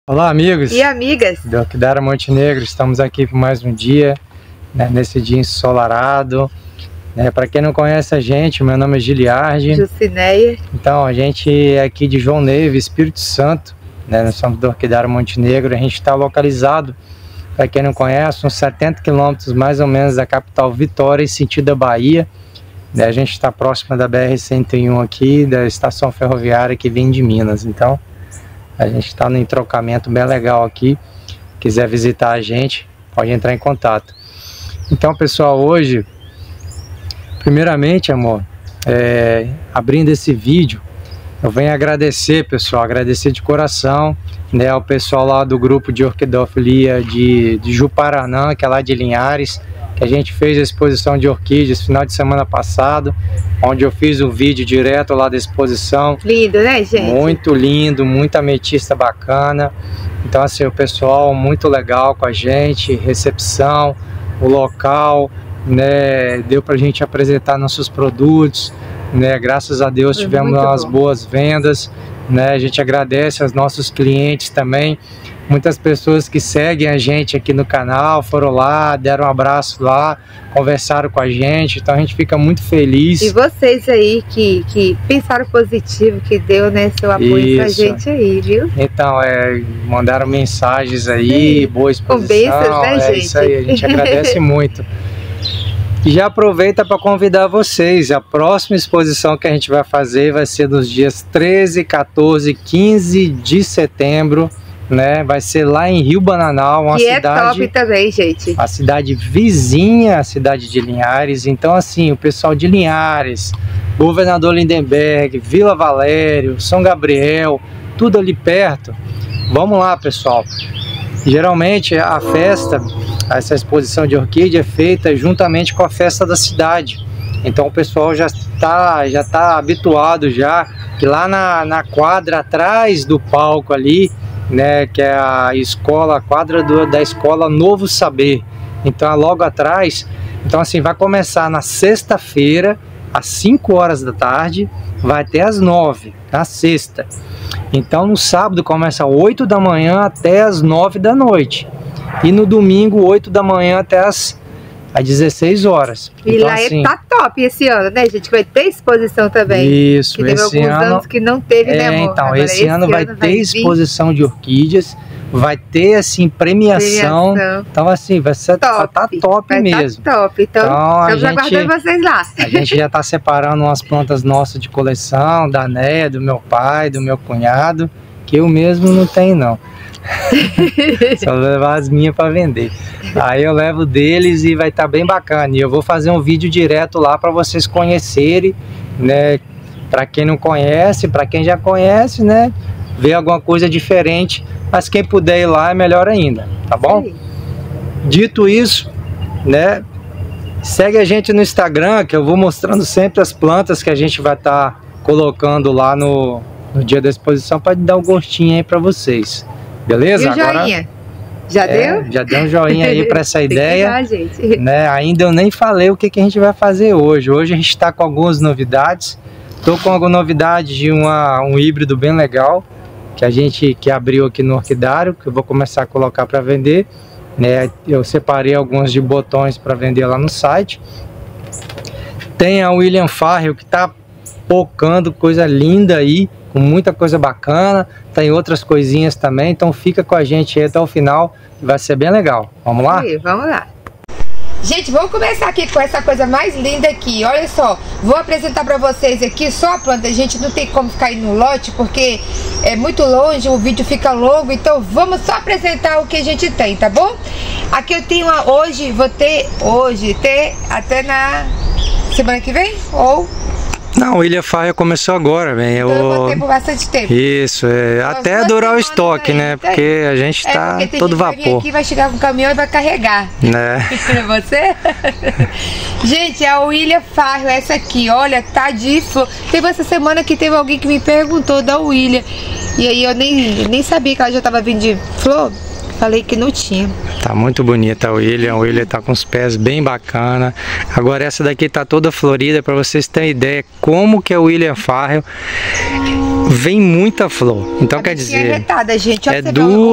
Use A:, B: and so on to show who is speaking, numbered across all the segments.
A: Olá, amigos
B: e amigas
A: do Orquidária Montenegro. Estamos aqui por mais um dia, né, nesse dia ensolarado. Para quem não conhece a gente, meu nome é Giliardi.
B: Jucineia.
A: Então, a gente é aqui de João Neve, Espírito Santo, né, nós somos do Orquidária Montenegro. A gente está localizado, para quem não conhece, uns 70 quilômetros mais ou menos da capital Vitória, em sentido à Bahia. A gente está próximo da BR-101 aqui, da estação ferroviária que vem de Minas. Então, a gente está num trocamento bem legal aqui. Quiser visitar a gente, pode entrar em contato. Então, pessoal, hoje, primeiramente, amor, abrindo esse vídeo, eu venho agradecer, pessoal, agradecer de coração, né, ao pessoal lá do grupo de orquidofilia de Juparanã, que é lá de Linhares, que a gente fez a exposição de orquídeas final de semana passado, onde eu fiz um vídeo direto lá da exposição.
B: Lindo, né, gente?
A: Muito lindo, muita ametista bacana. Então, assim, o pessoal muito legal com a gente, recepção, o local, né, deu pra gente apresentar nossos produtos, né, graças a Deus tivemos umas boas vendas, né, a gente agradece aos nossos clientes também. Muitas pessoas que seguem a gente aqui no canal foram lá, deram um abraço lá, conversaram com a gente, então a gente fica muito feliz.
B: E vocês aí que pensaram positivo, que deu, né, seu apoio pra gente aí, viu?
A: Então, mandaram mensagens aí, boa exposição.
B: Com bênçãos, né, gente?
A: Isso aí, a gente agradece muito. E já aproveita para convidar vocês, a próxima exposição que a gente vai fazer vai ser nos dias 13, 14, 15 de setembro, né? Vai ser lá em Rio Bananal, uma cidade...
B: é top também, gente.
A: A cidade vizinha à cidade de Linhares. Então, assim, o pessoal de Linhares, Governador Lindenberg, Vila Valério, São Gabriel, tudo ali perto. Vamos lá, pessoal. Geralmente a festa, essa exposição de orquídea é feita juntamente com a festa da cidade. Então o pessoal já está habituado já, que lá na quadra atrás do palco ali, né, que é a quadra da escola Novo Saber. Então é logo atrás. Então, assim, vai começar na sexta-feira às 5 horas da tarde, vai até às 9, na sexta. Então no sábado começa 8 da manhã até às 9 da noite. E no domingo 8 da manhã até às 16 horas.
B: E
A: então,
B: lá
A: assim,
B: tá top esse ano, né, gente? Vai ter exposição também.
A: Isso,
B: que teve alguns anos que não teve, né, amor?
A: Então,
B: agora,
A: esse ano vai ter exposição de orquídeas, vai ter, assim, premiação. Então, assim, vai ser top, tá top mesmo.
B: Tá top. Então estamos aguardando vocês lá.
A: A gente já tá separando umas plantas nossas de coleção, da Néia, do meu pai, do meu cunhado, que eu mesmo não tenho, não. Só vou levar as minhas para vender. Aí eu levo deles e vai estar bem bacana. E eu vou fazer um vídeo direto lá para vocês conhecerem, né? Para quem não conhece, para quem já conhece, né? Ver alguma coisa diferente. Mas quem puder ir lá é melhor ainda, tá bom? Sim. Dito isso, né? Segue a gente no Instagram, que eu vou mostrando sempre as plantas que a gente vai estar colocando lá no dia da exposição para dar um gostinho aí para vocês. Beleza?
B: E o joinha? Já deu?
A: Já deu um joinha aí para essa ideia.
B: Dar, gente.
A: Né? Ainda eu nem falei o que a gente vai fazer hoje. Hoje a gente está com algumas novidades. Estou com alguma novidade de um híbrido bem legal que a gente abriu aqui no orquidário, que eu vou começar a colocar para vender. Né? Eu separei alguns de botões para vender lá no site. Tem a William Farrell que está pocando coisa linda aí, com muita coisa bacana. Tem outras coisinhas também, então fica com a gente aí até o final, vai ser bem legal. Vamos lá?
B: Sim, vamos lá. Gente, vamos começar aqui com essa coisa mais linda aqui. Olha só, vou apresentar para vocês aqui só a planta. A gente não tem como ficar indo no lote, porque é muito longe, o vídeo fica longo. Então vamos só apresentar o que a gente tem, tá bom? Aqui eu tenho hoje, vou ter até na semana que vem, ou...
A: Não, o William Farrell começou agora, velho.
B: Então eu vou ter por bastante tempo.
A: Isso, até durar o estoque, né? Porque a gente tá todo vapor.
B: Aqui vai chegar com o caminhão e vai carregar.
A: Né?
B: Pra você? Gente, a William Farrell, essa aqui, olha, tá de flor. Teve essa semana que teve alguém que me perguntou da William. E aí eu nem sabia que ela já tava vindo de flor. Falei que não tinha. Tá
A: muito bonita a William. A William tá com os pés bem bacana. Agora essa daqui tá toda florida, para vocês terem ideia como que a William Farrell vem muita flor. Então quer dizer,
B: retada, gente. Ó,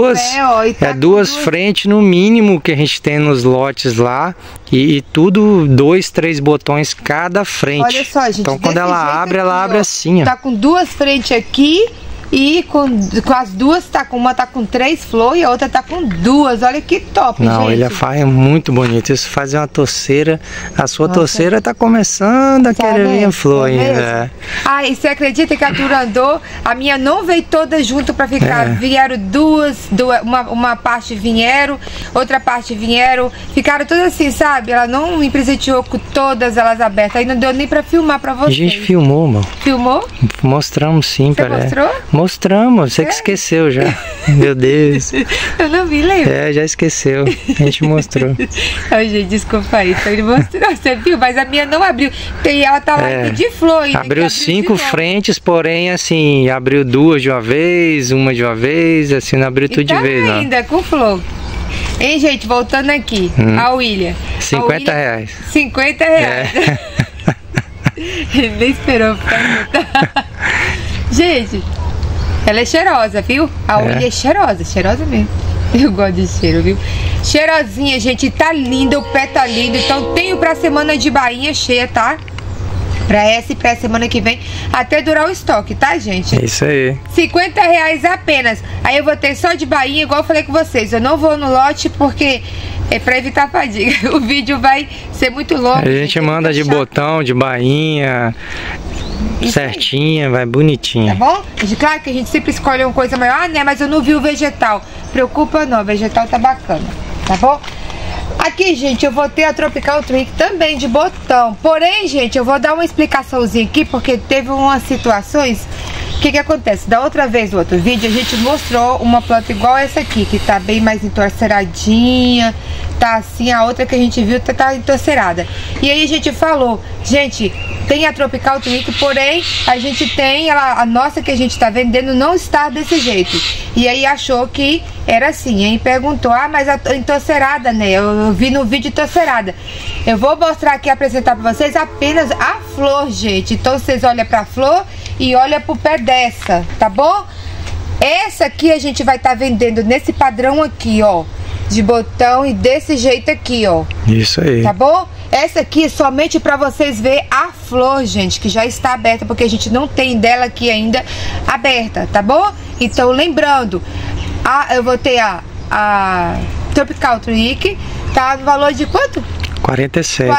A: é duas frentes no mínimo que a gente tem nos lotes lá. E tudo 2, 3 botões cada frente.
B: Olha só, gente.
A: Então quando ela abre assim, ó.
B: Tá com 2 frentes aqui. E com as duas, uma tá com 3 flores e a outra tá com 2. Olha que top, gente.
A: Não, ele faz muito bonito. Isso faz uma torceira. A sua torceira tá começando a querer vir flor ainda.
B: Ah, e você acredita que a Turandot, a minha não veio toda junto pra ficar. Vieram duas, uma parte vieram, outra parte vieram. Ficaram todas assim, sabe? Ela não me presenteou com todas elas abertas. Aí não deu nem pra filmar pra vocês.
A: A gente filmou, mano.
B: Filmou?
A: Mostramos sim,
B: Você mostrou?
A: Mostramos, você que esqueceu já. Meu Deus.
B: Eu não vi, lembra?
A: Já esqueceu. A gente mostrou.
B: Ai, gente, desculpa aí. Então ele mostrou, você viu? Mas a minha não abriu. E ela tá lá de flor ainda.
A: Abriu 5 frentes, porém, assim, abriu 2 de uma vez, uma de uma vez, assim, não abriu tudo de vez, não.
B: Ainda com flor. Hein, gente, voltando aqui. A William.
A: 50 reais.
B: 50 reais. Ele nem esperou ficar. Gente. Ela é cheirosa, viu? A William é cheirosa mesmo. Eu gosto de cheiro, viu? Cheirosinha, gente, tá linda, o pé tá lindo. Então tenho pra semana de bainha cheia, tá? Pra essa e pra semana que vem, até durar o estoque, tá, gente?
A: É isso aí.
B: 50 reais apenas. Aí eu vou ter só de bainha, igual eu falei com vocês. Eu não vou no lote porque é pra evitar fadiga. O vídeo vai ser muito longo.
A: A gente manda de botão, de bainha... certinha, vai bonitinha.
B: Tá bom? Claro que a gente sempre escolhe uma coisa maior. Ah, né? Mas eu não vi o vegetal. Preocupa não, o vegetal tá bacana. Tá bom? Aqui, gente, eu vou ter a Tropical Trick também de botão. Porém, gente, eu vou dar uma explicaçãozinha aqui, porque teve umas situações. O que acontece? Da outra vez, no outro vídeo, a gente mostrou uma planta igual essa aqui, que tá bem mais entorceradinha. Tá assim, a outra que a gente viu tá entorcerada. E aí a gente falou, gente, tem a Tropical Trick, porém a gente tem, a nossa que a gente tá vendendo não está desse jeito. E aí achou que era assim, aí perguntou, ah, mas a entorcerada, né? Eu vi no vídeo entorcerada. Eu vou mostrar aqui, apresentar pra vocês apenas a flor, gente. Então vocês olham pra flor e olham pro pé dessa, tá bom? Essa aqui a gente vai estar vendendo nesse padrão aqui, ó, de botão e desse jeito aqui, ó.
A: Isso aí.
B: Tá bom? Essa aqui é somente pra vocês ver a flor, gente, que já está aberta, porque a gente não tem dela aqui ainda aberta, tá bom? Então, lembrando, eu vou ter a Tropical Trick, tá no valor de quanto?
A: 47.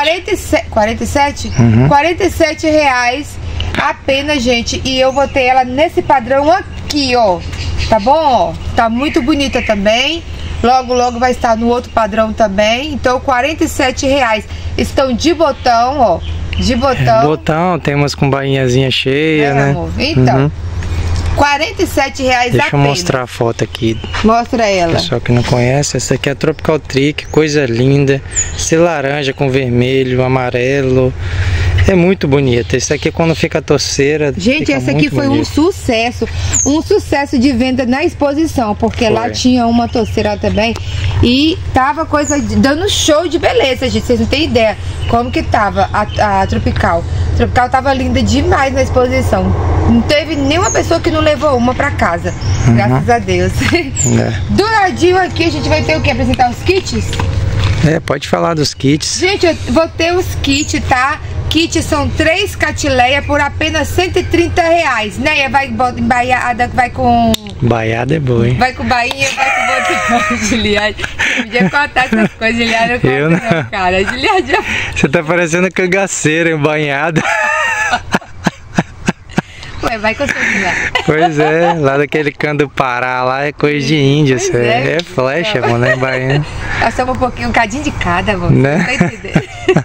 B: 47?
A: Uhum.
B: 47 reais apenas, gente. E eu vou ter ela nesse padrão aqui, ó. Tá bom? Ó, tá muito bonita também. Logo, logo vai estar no outro padrão também. Então, 47 reais. Estão de botão, ó. De botão.
A: Botão, tem umas com bainhazinha cheia, né?
B: Amor. Então, 47 reais
A: Deixa
B: apenas.
A: eu mostrar a foto aqui.
B: Mostra ela.
A: Pessoal que não conhece, essa aqui é a Tropical Trick, coisa linda. Esse laranja com vermelho, amarelo. É muito bonita. Esse aqui quando fica torceira.
B: Gente, essa aqui foi um sucesso. Um sucesso de venda na exposição. Porque lá tinha uma torceira também. E tava coisa dando show de beleza, gente. Vocês não têm ideia como que tava a Tropical. A Tropical tava linda demais na exposição. Não teve nenhuma pessoa que não levou uma pra casa. Graças a Deus. Do ladinho aqui a gente vai ter o que? Apresentar os kits?
A: Pode falar dos kits.
B: Gente, eu vou ter os kits, tá? Kits são 3 catileias por apenas 130 reais, né? Vai em baiada, vai com...
A: Baiada é boa, hein?
B: Vai com bainha, vai com botão. Juliane, eu podia contar essas coisas, Juliane. Eu não, cara. Juliane já...
A: Você tá parecendo cangaceira embanhada.
B: Ué, vai com você,
A: Pois é, lá daquele canto do Pará, lá é coisa de índia, isso é flecha, mano, é baiana.
B: Nós somos um cadinho de cada, mano.
A: Né?
B: Não tá entendendo?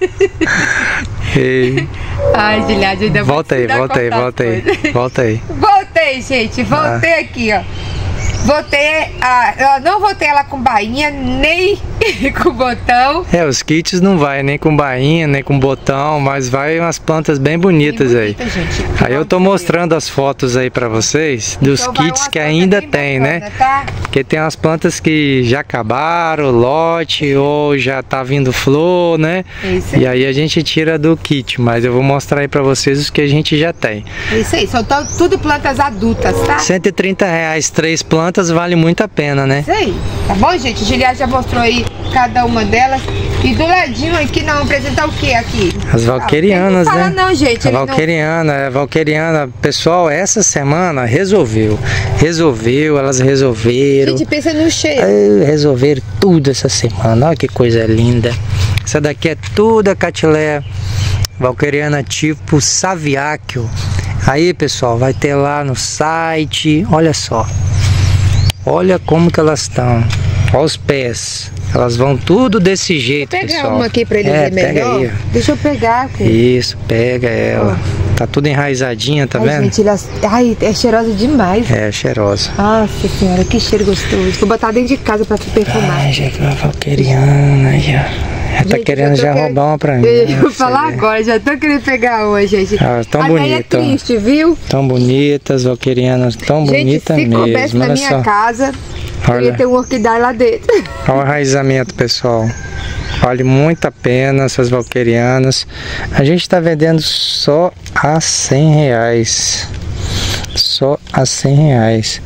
A: Ei.
B: Ai, Juliane, ainda
A: volta aí. Voltei, gente. Voltei
B: aqui, ó. Eu não vou ter ela com bainha, nem com botão.
A: Os kits não vai nem com bainha, nem com botão, mas vai umas plantas bem bonitas aí.
B: Gente.
A: Aí eu tô mostrando as fotos aí pra vocês dos
B: então
A: kits que ainda tem,
B: bacana,
A: né?
B: Tá?
A: Porque tem umas plantas que já acabaram, lote, ou já tá vindo flor, né?
B: Isso aí.
A: E aí a gente tira do kit, mas eu vou mostrar aí pra vocês os que a gente já tem.
B: É isso aí, são tudo plantas adultas, tá?
A: R$130, 3 plantas, vale muito a pena, né?
B: Isso aí, tá bom, gente? O Giliard já mostrou aí cada uma delas. E do ladinho aqui, não, apresentar o que aqui?
A: As valquerianas,
B: não
A: né?
B: Não, gente.
A: A valqueriana, pessoal, essa semana elas resolveram.
B: Gente, pensa no cheiro.
A: Resolveram tudo essa semana, olha que coisa linda. Essa daqui é toda Catileia valqueriana tipo Saviáceo. Aí, pessoal, vai ter lá no site, olha só. Olha como que elas estão. Olha os pés. Elas vão tudo desse jeito,
B: pessoal. Vou pegar
A: pessoal.
B: uma aqui pra eles verem melhor.
A: Aí,
B: deixa eu pegar.
A: Isso, pega ela. Tá tudo enraizadinha, tá vendo?
B: Gente, é cheirosa demais.
A: É, cheirosa.
B: Nossa senhora, que cheiro gostoso. Vou botar dentro de casa pra perfumar.
A: Ai, gente, uma valqueriana aí, ó. Ela tá querendo já roubar uma pra mim.
B: Eu vou falar agora, já tô querendo pegar uma, gente.
A: Tão bonita.
B: É triste, viu?
A: Tão bonitas, valquerianas, tão bonitas mesmo.
B: Se coubesse na minha casa, eu ia ter um orquidário lá dentro.
A: Olha o enraizamento, pessoal. Vale muito a pena essas valquerianas. A gente tá vendendo só a R$100. Só a R$100.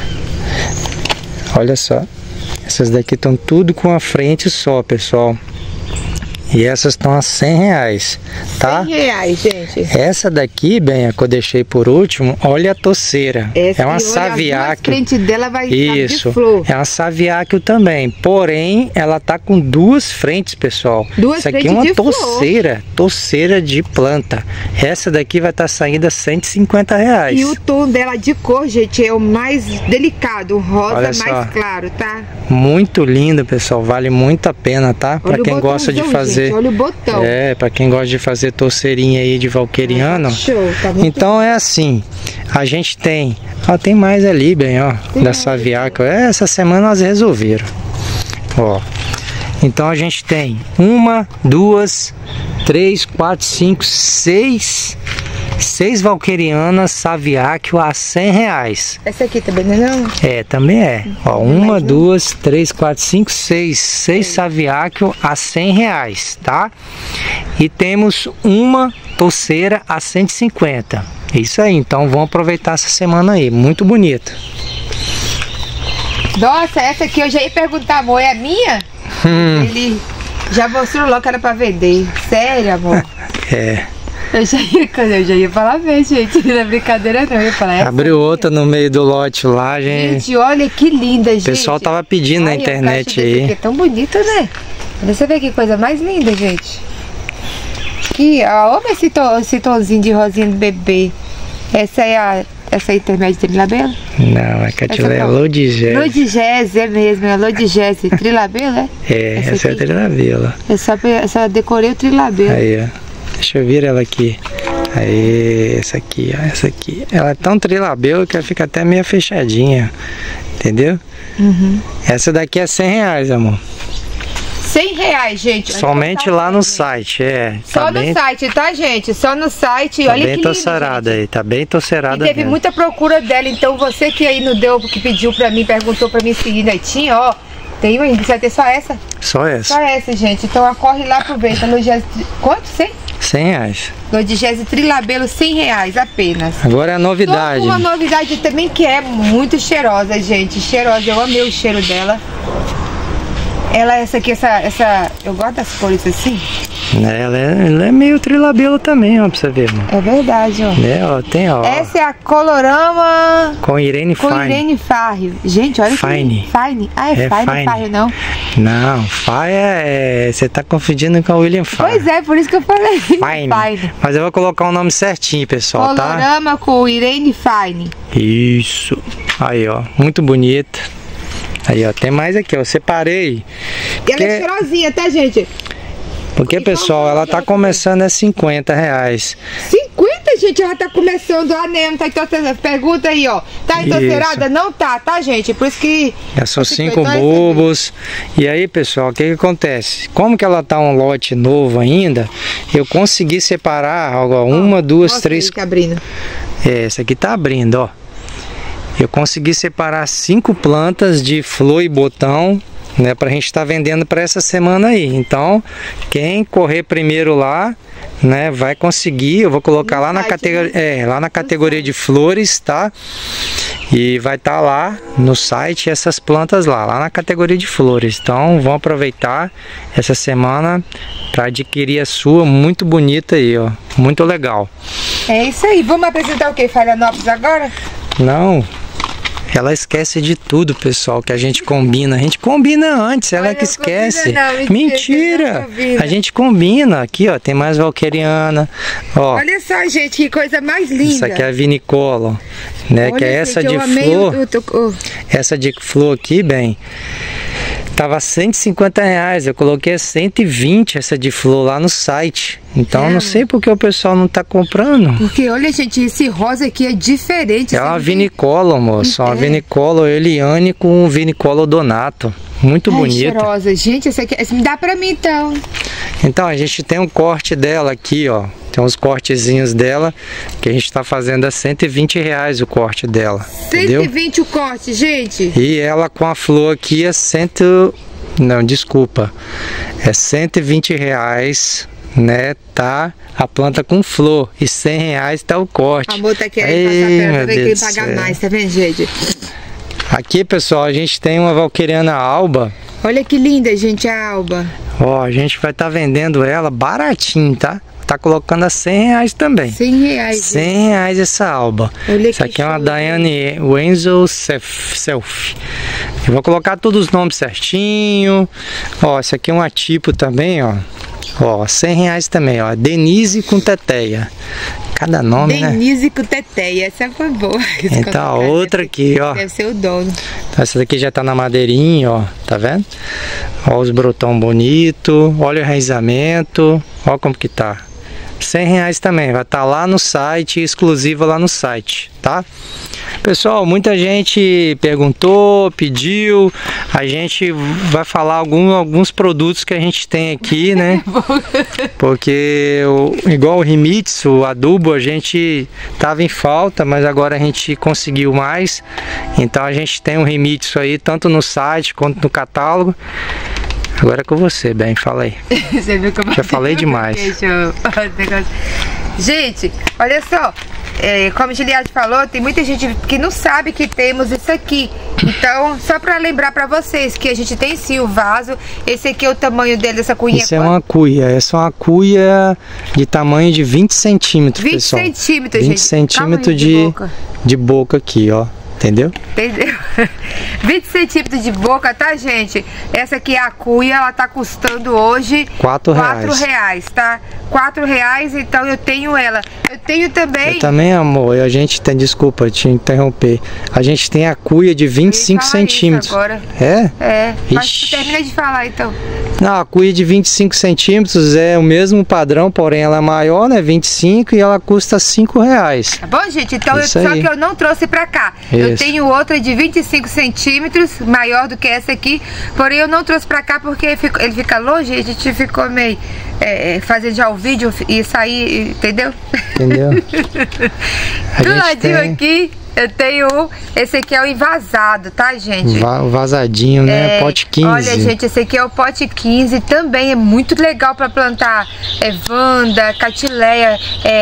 A: Olha só. Essas daqui estão tudo com a frente só, pessoal. E essas estão a R$100, tá?
B: R$100, gente.
A: Essa daqui, bem, a que eu deixei por último, olha a toceira. É uma Saviáceo.
B: A frente dela vai
A: Isso,
B: de flor.
A: é uma Saviáceo também. Porém, ela tá com duas frentes, pessoal.
B: Isso
A: aqui é uma toceira de planta. Essa daqui vai estar saindo a R$150.
B: E o tom dela de cor, gente, é o mais delicado, o rosa mais claro, tá?
A: Muito lindo, pessoal. Vale muito a pena, tá? Para quem gosta de fazer.
B: Gente, olha o botão.
A: Para quem gosta de fazer torceirinha aí de valqueriano.
B: Show, tá muito
A: então é assim. A gente tem. Ó, tem mais ali, bem, ó. Da Saviáceo. Essa semana nós resolveram. Ó. Então a gente tem 1, 2, 3, 4, 5, 6 valquerianas Saviáceo a R$100.
B: Essa aqui também não?
A: É, também é. Ó, 1, 2, 3, 4, 5, 6 Saviáceo a R$100, tá? E temos uma toceira a 150. Isso aí, então vamos aproveitar essa semana aí, muito bonita.
B: Nossa, essa aqui eu já ia perguntar, amor, é minha? Ele já mostrou logo que era pra vender. Sério, amor?
A: É.
B: Eu já ia falar bem, gente. Não é brincadeira não, eu ia falar.
A: Abriu outra no meio do lote lá, gente.
B: Gente, olha que linda, gente.
A: O pessoal tava pedindo na internet aí.
B: É tão bonito, né? Você vê que coisa mais linda, gente. Aqui, ó, olha esse tonzinho de rosinha do bebê. Essa é essa intermédia de trilabelo?
A: Não, é Catileia Lodigese.
B: Lodigese, é mesmo, é Lodigese. Trilabelo, é?
A: É, essa é a trilabelo.
B: Eu só decorei o trilabelo.
A: Aí, ó. Deixa eu vir ela aqui. Aí, essa aqui, ó, essa aqui. Ela é tão trilabelo que ela fica até meio fechadinha. Entendeu? Essa daqui é R$100, amor.
B: R$100, gente.
A: Somente lá no site,
B: Só no site, tá, gente? Só no site.
A: Tá
B: olha
A: bem
B: que
A: tocerada aí, tá bem tocerada.
B: E teve muita procura dela, então você que aí não deu, que pediu pra mim, perguntou pra mim se ainda tinha, ó. Tem ainda, vai ter só essa?
A: Só essa.
B: Só essa, gente. Então corre lá, aproveita. Lodigese, quanto? 100?
A: R$100.
B: Lodigese trilabelo, R$100 apenas.
A: Agora é a novidade.
B: Uma novidade também que é muito cheirosa, gente. Cheirosa, eu amei o cheiro dela. Ela, essa aqui, eu gosto das cores assim.
A: Ela é meio trilabelo também, ó, pra você ver, mano.
B: É verdade, ó.
A: Ó, tem, ó.
B: Essa é a Colorama
A: com Irene Fine.
B: Com Irene Farrio. Gente, olha
A: Fine.
B: Fine. Ah, é Fine, Farrio, não?
A: Não, Fine você tá confundindo com o William Fine.
B: Pois é, por isso que eu falei
A: Fine. Mas eu vou colocar o nome certinho, pessoal, tá?
B: Colorama com Irene Fine.
A: Isso. Aí, ó, muito bonita. Aí, ó, tem mais aqui, ó, eu separei.
B: E ela é cheirosinha, tá, gente?
A: Porque, pessoal, ela tá começando a R$50.
B: 50, gente, ela tá começando a nem, tá entorcerada. Pergunta aí, ó. Tá entorcerada? Não tá, gente? Por isso que...
A: São 5 bulbos. E aí, pessoal, o que acontece? Como que ela tá um lote novo ainda, eu consegui separar, ó, 1, 2, 3...
B: Tá abrindo.
A: Essa aqui tá abrindo, ó. Eu consegui separar 5 plantas de flor e botão, né, pra gente estar vendendo para essa semana aí. Então, quem correr primeiro lá, né, vai conseguir. Eu vou colocar lá na categoria, lá na categoria de flores, tá? E vai estar lá no site essas plantas lá na categoria de flores. Então, vão aproveitar essa semana para adquirir a sua, muito bonita aí, ó, muito legal.
B: É isso aí. Vamos apresentar o que? Phalaenopsis agora?
A: Não. Ela esquece de tudo, pessoal, que a gente combina. A gente combina antes, ela que esquece.
B: Não,
A: mentira! A gente combina. Aqui, ó, tem mais valqueriana. Ó,
B: olha só, gente, que coisa mais linda.
A: Isso aqui é a vinicola, né? Olha, que é essa, gente, de flor. Essa de flor aqui, bem, tava R$150. Eu coloquei 120 essa de flor lá no site. Então, não sei porque o pessoal não tá comprando.
B: Porque, olha, gente, esse rosa aqui é diferente.
A: É uma vinicola, moço. Uma vinicola Eliane com vinicola Donato. Muito bonita.
B: Cheirosa. Gente, essa aqui me dá pra mim, então.
A: Então, a gente tem um corte dela aqui, ó. Tem uns cortezinhos dela que a gente tá fazendo a R$120 o corte dela.
B: 120 o corte, gente.
A: E ela com a flor aqui é Não, desculpa. É R$120, né? Tá a planta com flor. E R$100 tá o corte.
B: A amor tá querendo passar perto, quem pagar mais, tá vendo, gente?
A: Aqui, pessoal, a gente tem uma valqueriana alba.
B: Olha que linda, gente, a alba.
A: Ó, a gente vai estar vendendo ela baratinho, tá? Tá colocando a R$100 também.
B: R$100.
A: R$100 essa alba.
B: Olha,
A: essa aqui é uma Diane Wenzel Selfie. Eu vou colocar todos os nomes certinho. Ó, essa aqui é uma tipo também, ó. Ó, R$100 também, ó. Denise com teteia. Cada nome, né?
B: Denise com teteia, essa foi boa.
A: Então, a outra aqui, ó.
B: Deve ser o dono.
A: Então, essa daqui já tá na madeirinha, ó. Tá vendo? Ó, os brotão bonito. Olha o enraizamento. Ó como que tá. R$100 também, vai estar lá no site, exclusiva lá no site, tá? Pessoal, muita gente perguntou, pediu, a gente vai falar alguns produtos que a gente tem aqui, né? Porque igual o Rimitsu, o adubo, a gente tava em falta, mas agora a gente conseguiu mais. Então a gente tem um Rimitsu aí, tanto no site quanto no catálogo. Agora é com você, bem, fala aí.
B: Você viu como
A: já falei demais.
B: Gente, olha só, como a Giliade falou, tem muita gente que não sabe que temos isso aqui. Então, só para lembrar para vocês que a gente tem sim o vaso. Esse aqui é o tamanho dele, essa cuia.
A: Isso é uma cuia, essa é uma cuia de tamanho de 20 centímetros,
B: 20
A: pessoal.
B: 20 centímetros,
A: 20 centímetros de boca aqui, ó. Entendeu?
B: Entendeu? 20 centímetros de boca, tá, gente? Essa aqui é a cuia, ela tá custando hoje R$4, tá? R$4, então eu tenho ela. Eu tenho também...
A: Eu também, amor, a gente tem, desculpa te interromper, a gente tem a cuia de 25 centímetros.
B: Agora.
A: É?
B: É, mas termina de falar, então.
A: Não, a cuia de 25 centímetros é o mesmo padrão, porém ela é maior, né? 25 e ela custa R$5.
B: Tá bom, gente? Então, só que eu não trouxe pra cá.
A: Isso.
B: Eu tenho outra de 25 centímetros, maior do que essa aqui, porém eu não trouxe pra cá porque ele fica longe, a gente ficou meio fazendo já o vídeo e sair, entendeu?
A: Entendeu?
B: Do ladinho aqui, eu tenho esse aqui é o envasado, tá, gente?
A: O vazadinho, né? Pote 15.
B: Olha, gente, esse aqui é o pote 15, também é muito legal pra plantar Vanda, Catileia,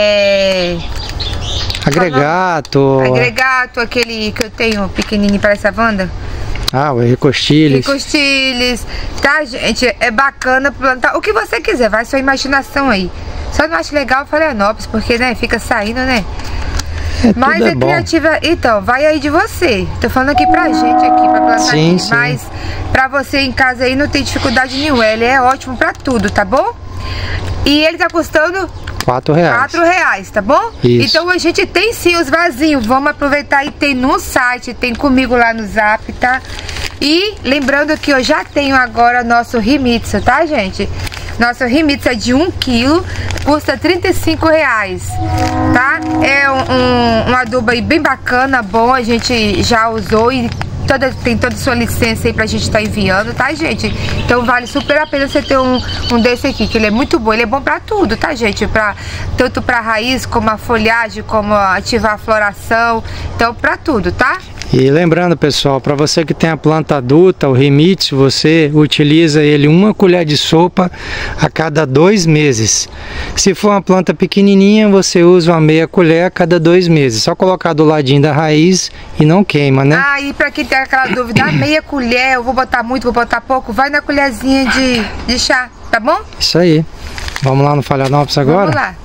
A: Agregato.
B: Agregato, aquele que eu tenho pequenininho, parece a Wanda.
A: Ah, o Ricostilis.
B: Ricostilis, tá, gente? É bacana plantar o que você quiser, vai sua imaginação aí. Só não acho legal Phalaenopsis, porque, né, fica saindo, né? Mas é criativa, então, vai aí de você. Tô falando aqui pra gente aqui, pra plantar
A: sim,
B: aqui.
A: sim.
B: Mas pra você em casa aí não tem dificuldade nenhuma. Ele é ótimo pra tudo, tá bom? E ele tá custando R$4, tá bom?
A: Isso.
B: Então a gente tem sim os vasinhos. Vamos aproveitar e tem no site, tem comigo lá no Zap, tá? E lembrando que eu já tenho agora nosso Rimitsu, tá, gente? Nossa Rimits é de 1 kg, custa R$35, tá? É um adubo aí bem bacana, bom, a gente já usou e tem toda a sua licença aí pra gente estar enviando, tá, gente? Então vale super a pena você ter um desse aqui, que ele é muito bom, ele é bom pra tudo, tá, gente? Tanto pra raiz, como a folhagem, como ativar a floração, então pra tudo, tá?
A: E lembrando, pessoal, para você que tem a planta adulta, o Rimits, você utiliza ele 1 colher de sopa a cada 2 meses. Se for uma planta pequenininha, você usa uma meia colher a cada 2 meses. Só colocar do ladinho da raiz e não queima, né?
B: Ah, e para quem tem aquela dúvida, a meia colher, eu vou botar muito, vou botar pouco, vai na colherzinha de chá, tá bom?
A: Isso aí. Vamos lá no Phalaenopsis agora?
B: Vamos lá.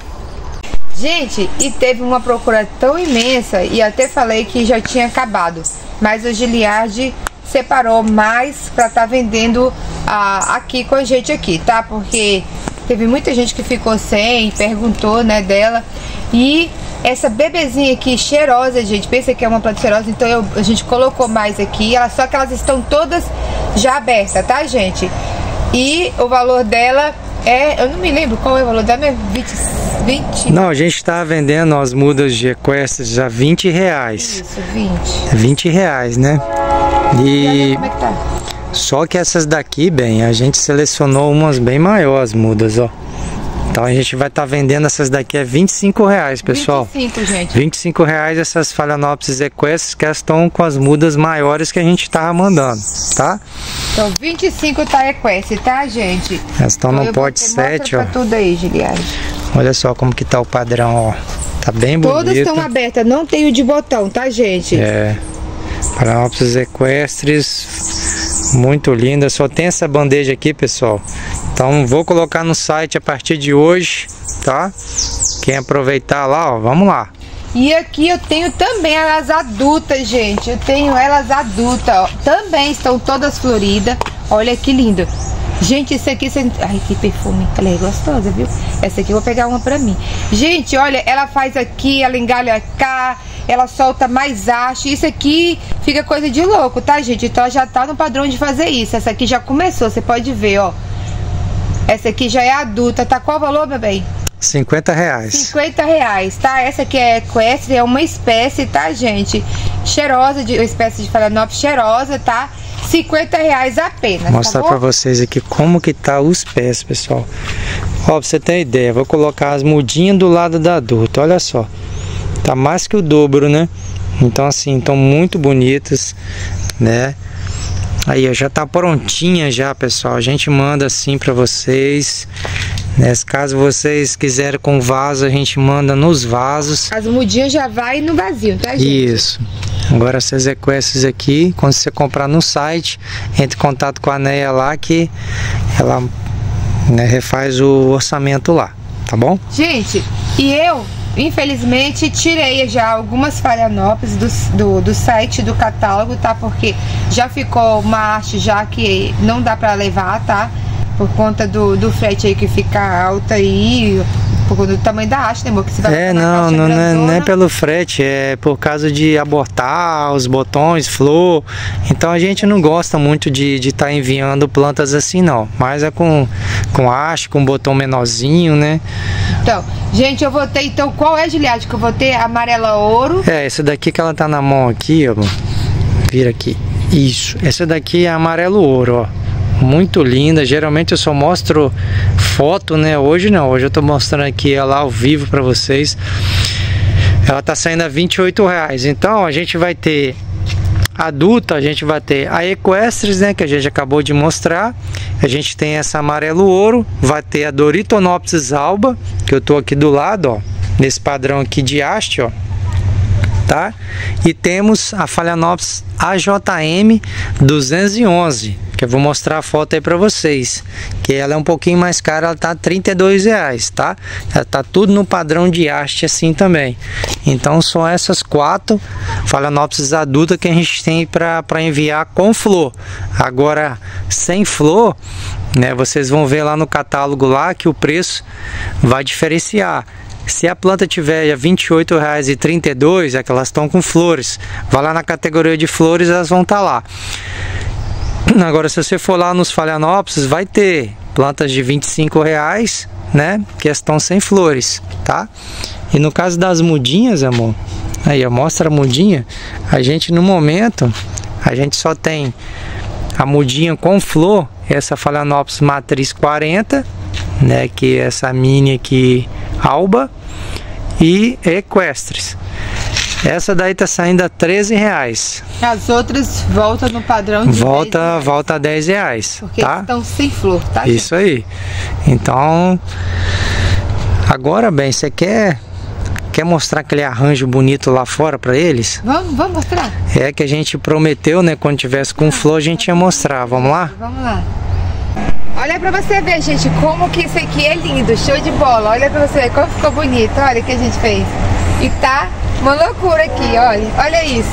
B: Gente, e teve uma procura tão imensa, e até falei que já tinha acabado, mas o Giliard separou mais para estar vendendo aqui com a gente aqui, tá? Porque teve muita gente que ficou sem, perguntou, né, dela. E essa bebezinha aqui, cheirosa, gente, pensa que é uma planta cheirosa, então a gente colocou mais aqui, só que elas estão todas já abertas, tá, gente? E o valor dela eu não me lembro qual é o valor dela, é 20?
A: Não, a gente tá vendendo as mudas de equestres a R$20.
B: Isso,
A: 20 reais, né?
B: E como é que tá?
A: Só que essas daqui, bem, a gente selecionou umas bem maiores mudas, ó. Então a gente vai estar vendendo essas daqui a R$25, pessoal.
B: 25, gente.
A: R$25 essas Phalaenopsis equestres, que elas estão com as mudas maiores que a gente tava mandando, tá?
B: Então 25 tá equestre, tá, gente?
A: Elas estão no pote 7, ó.
B: Tudo aí, Giliard.
A: Olha só como que tá o padrão, ó. Tá bem bonito.
B: Todas estão abertas, não tem o de botão, tá, gente?
A: É. Phalaenopsis equestres, muito linda. Só tem essa bandeja aqui, pessoal. Então vou colocar no site a partir de hoje, tá? Quem aproveitar lá, ó, vamos lá.
B: E aqui eu tenho também elas adultas, gente. Eu tenho elas adultas, ó. Também estão todas floridas. Olha que lindo. Gente, isso aqui... Ai, que perfume. Ela é gostosa, viu? Essa aqui eu vou pegar uma pra mim. Gente, olha, ela faz aqui, ela engalha cá, ela solta mais haste. Isso aqui fica coisa de louco, tá, gente? Então ela já tá no padrão de fazer isso. Essa aqui já começou, você pode ver, ó. Essa aqui já é adulta, tá? Qual o valor, meu bem?
A: R$50.
B: R$50, tá? Essa aqui é equestre, é uma espécie, tá, gente? Cheirosa, uma espécie de Phalaenopsis cheirosa, tá? R$50 apenas.
A: Mostrar pra vocês aqui como que tá os pés, pessoal. Ó, pra você ter ideia, vou colocar as mudinhas do lado da adulta, olha só. Tá mais que o dobro, né? Então assim, estão muito bonitas, né? Aí, ó, já tá prontinha já, pessoal. A gente manda assim pra vocês. Caso vocês quiserem com vaso, a gente manda nos vasos.
B: As mudinhas já vai no vazio, tá, gente?
A: Isso. Agora essas equestres aqui, quando você comprar no site, entre em contato com a Neia lá, que ela, né, refaz o orçamento lá, tá bom?
B: Gente, e eu, infelizmente, tirei já algumas Phalaenopsis do site, do catálogo, tá? Porque já ficou uma haste já que não dá pra levar, tá? Por conta do frete aí que fica alta aí, por conta do tamanho da haste, né, amor? Que você vai
A: não é pelo frete, é por causa de abortar os botões, flor. Então a gente não gosta muito de estar enviando plantas assim, não. Mas é com haste, com botão menorzinho, né?
B: Então, gente, eu vou ter, então, qual é a Giliard que eu vou ter? Amarela ouro.
A: Essa daqui que ela tá na mão aqui, ó. Vira aqui. Isso. Essa daqui é amarelo ouro, ó. Muito linda. Geralmente eu só mostro foto, né? Hoje não. Hoje eu tô mostrando aqui ela ao vivo pra vocês. Ela tá saindo a R$28. Então a gente vai ter adulta, a gente vai ter a equestres, né, que a gente acabou de mostrar. A gente tem essa amarelo ouro, vai ter a Doritonopsis alba, que eu tô aqui do lado, ó, nesse padrão aqui de haste, ó, tá? E temos a Phalaenopsis AJM 211, que eu vou mostrar a foto aí pra vocês, que ela é um pouquinho mais cara, ela tá R$32, tá? Ela tá tudo no padrão de haste assim também. Então são essas 4 Phalaenopsis adultas que a gente tem para enviar com flor. Agora sem flor, né, vocês vão ver lá no catálogo lá que o preço vai diferenciar. Se a planta tiver R$28,32, é que elas estão com flores. Vai lá na categoria de flores, elas vão estar lá. Agora, se você for lá nos Phalaenopsis, vai ter plantas de R$25, né? Que estão sem flores, tá? E no caso das mudinhas, amor, aí ó, mostra a mudinha. A gente no momento, a gente só tem a mudinha com flor, essa Phalaenopsis matriz 40, né? Que é essa mini aqui, alba, e equestres. Essa daí tá saindo a R$13.
B: As outras voltam no padrão de
A: volta a R$10,
B: porque
A: tá?
B: Estão sem flor, tá?
A: Isso aí. Então, agora bem, você quer mostrar aquele arranjo bonito lá fora para eles?
B: Vamos mostrar.
A: É que a gente prometeu, né? Quando tivesse com flor a gente ia mostrar. Vamos lá?
B: Vamos lá. Olha pra você ver, gente, como que isso aqui é lindo, show de bola. Olha pra você ver como ficou bonito, olha o que a gente fez. E tá uma loucura aqui, olha isso.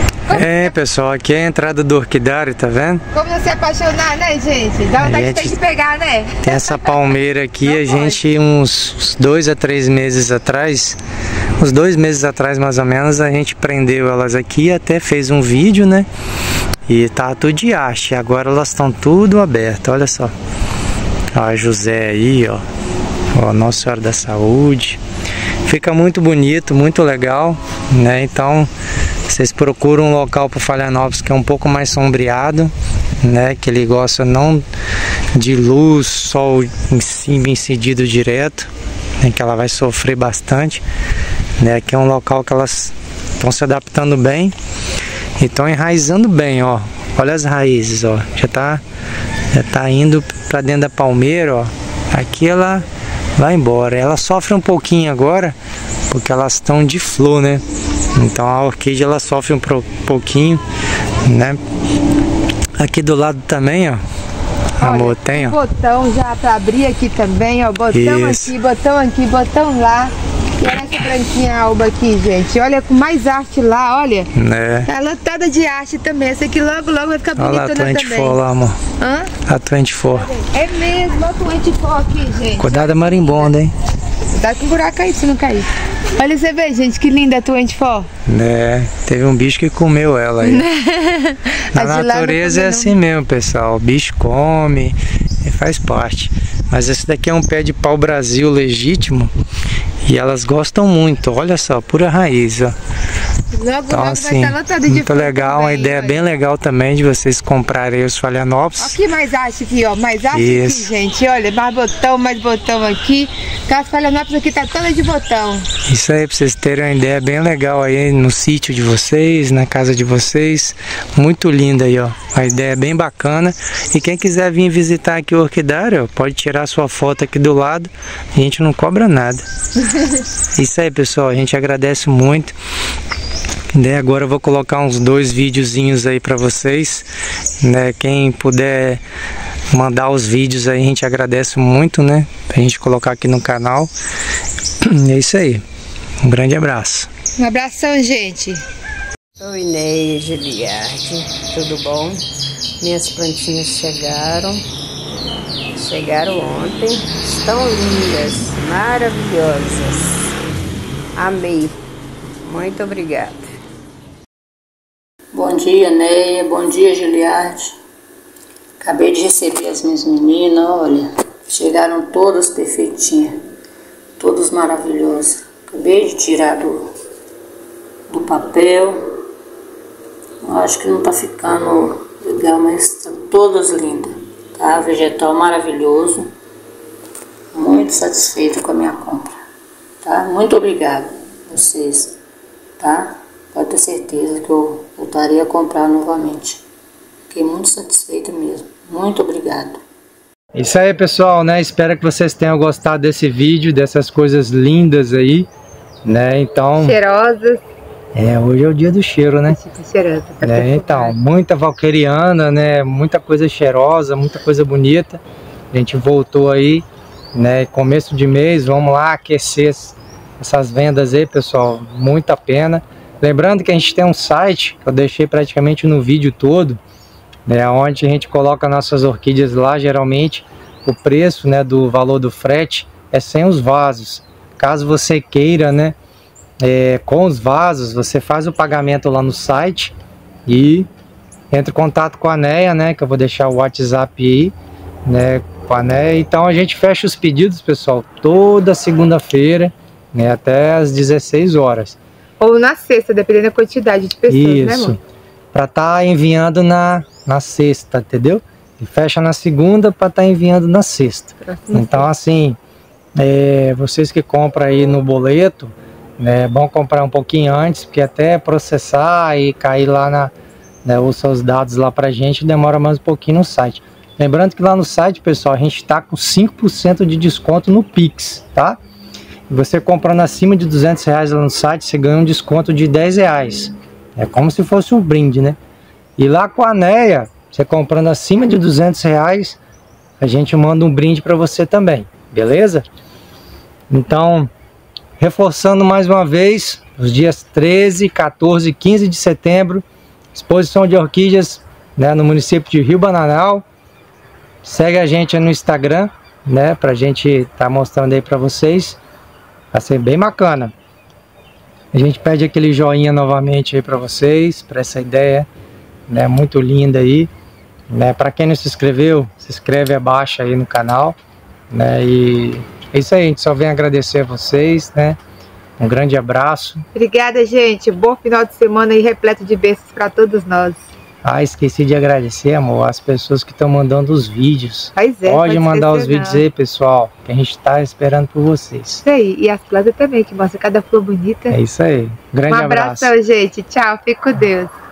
A: É, pessoal, aqui é a entrada do orquidário, tá vendo?
B: Como não se apaixonar, né, gente? Dá vontade de ter que pegar, né?
A: Tem essa palmeira aqui, a gente uns 2 a 3 meses atrás, uns 2 meses atrás mais ou menos, a gente prendeu elas aqui, até fez um vídeo, né? E tá tudo de haste, agora elas estão tudo abertas, olha só. Ó, a José aí, ó. Ó, Nossa Senhora da Saúde. Fica muito bonito, muito legal, né? Então, vocês procuram um local para Phalaenopsis que é um pouco mais sombreado, né? Que ele gosta não de luz, sol em cima, incidido direto, né? Que ela vai sofrer bastante, né? Que é um local que elas estão se adaptando bem e estão enraizando bem, ó. Olha as raízes, ó. Já tá indo para dentro da palmeira, ó. Aqui ela vai embora. Ela sofre um pouquinho agora, porque elas estão de flor, né? Então a orquídea ela sofre um pouquinho, né? Aqui do lado também, ó. Amor, tem, ó.
B: Botão já para abrir aqui também, ó. Botão
A: isso.
B: aqui, botão lá. E olha essa branquinha alba aqui, gente. Olha, com mais arte lá, olha.
A: Né?
B: Tá lotada de arte também. Essa aqui logo vai ficar bonitona também.
A: Olha lá a 24 lá, amor.
B: Hã?
A: A 24.
B: É mesmo, olha a 24 aqui, gente.
A: Cuidado da marimbondo, hein?
B: Cuidado com o buraco aí, se não cair. Olha, você vê, gente, que linda a 24.
A: Né? Teve um bicho que comeu ela aí. Na natureza é assim mesmo, pessoal. O bicho come e faz parte. Mas esse daqui é um pé de pau-brasil legítimo. E elas gostam muito, olha só, pura raiz, ó. Então assim, muito legal, uma ideia bem legal também de vocês comprarem os Phalaenopsis.
B: Aqui mais arte aqui, ó, mais arte aqui, gente, olha, mais botão aqui. As Phalaenopsis aqui tá toda de botão.
A: Isso aí, pra vocês terem uma ideia bem legal aí no sítio de vocês, na casa de vocês. Muito linda aí, ó, uma ideia bem bacana. E quem quiser vir visitar aqui o orquidário, ó, pode tirar sua foto aqui do lado, a gente não cobra nada. Isso aí, pessoal, a gente agradece muito. Né, agora eu vou colocar uns 2 videozinhos aí pra vocês, né? Quem puder mandar os vídeos aí, a gente agradece muito, né? Pra gente colocar aqui no canal. E é isso aí. Um grande abraço.
B: Um abração, gente.
C: Oi, Neia, Giliardi, tudo bom? Minhas plantinhas chegaram ontem, estão lindas, maravilhosas. Amei. Muito obrigada.
D: Bom dia, Neia. Bom dia, Giliardi. Acabei de receber as minhas meninas, olha. Chegaram todas perfeitinhas. Todas maravilhosas. Acabei de tirar do papel. Eu acho que não tá ficando legal, mas estão todas lindas. Tá? Vegetal maravilhoso. Muito satisfeita com a minha compra. Tá? Muito obrigada a vocês. Tá? Pode ter certeza que eu voltaria a comprar novamente. Fiquei muito satisfeita mesmo. Muito obrigado.
A: Isso aí, pessoal, né? Espero que vocês tenham gostado desse vídeo, dessas coisas lindas aí, né? Então,
B: cheirosas.
A: Hoje é o dia do cheiro, né?
B: Cheirosa,
A: então, muita valqueriana, né? Muita coisa cheirosa, muita coisa bonita. A gente voltou aí, né? Começo de mês, vamos lá aquecer essas vendas aí, pessoal, muito a pena. Lembrando que a gente tem um site que eu deixei praticamente no vídeo todo, né, onde a gente coloca nossas orquídeas lá. Geralmente o preço, né, do valor do frete é sem os vasos. Caso você queira, né, com os vasos, você faz o pagamento lá no site e entra em contato com a Neia, né, que eu vou deixar o WhatsApp aí, né, com a Neia. Então a gente fecha os pedidos, pessoal, toda segunda-feira, né, até às 16 horas.
B: Ou na sexta, dependendo da quantidade de pessoas, né,
A: Isso,
B: amor?
A: para estar enviando na sexta, entendeu? E fecha na segunda para estar enviando na sexta. Então assim, vocês que compram aí no boleto, né, é bom comprar um pouquinho antes, porque até processar e cair lá os seus dados lá pra gente demora mais um pouquinho no site. Lembrando que lá no site, pessoal, a gente tá com 5% de desconto no Pix, tá? E você comprando acima de R$200 lá no site, você ganha um desconto de R$10. É como se fosse um brinde, né? E lá com a Neia, você comprando acima de R$200, a gente manda um brinde para você também, beleza? Então, reforçando mais uma vez, os dias 13, 14 e 15 de setembro, exposição de orquídeas, né, no município de Rio Bananal. Segue a gente aí no Instagram, né, pra gente tá mostrando aí para vocês. Vai ser bem bacana. A gente pede aquele joinha novamente aí para vocês, para essa ideia, né, muito linda aí, né? Para quem não se inscreveu, se inscreve abaixo aí no canal, né? E é isso aí, a gente só vem agradecer a vocês, né? Um grande abraço.
B: Obrigada, gente. Bom final de semana e repleto de bênçãos para todos nós.
A: Ah, esqueci de agradecer, amor, as pessoas que estão mandando os vídeos.
B: Pois é,
A: pode mandar os vídeos aí, pessoal, que a gente está esperando por vocês.
B: Isso aí, e as plantas também, que mostra cada flor bonita.
A: É isso aí. Grande abraço.
B: Um abração, gente. Tchau, fique com Deus.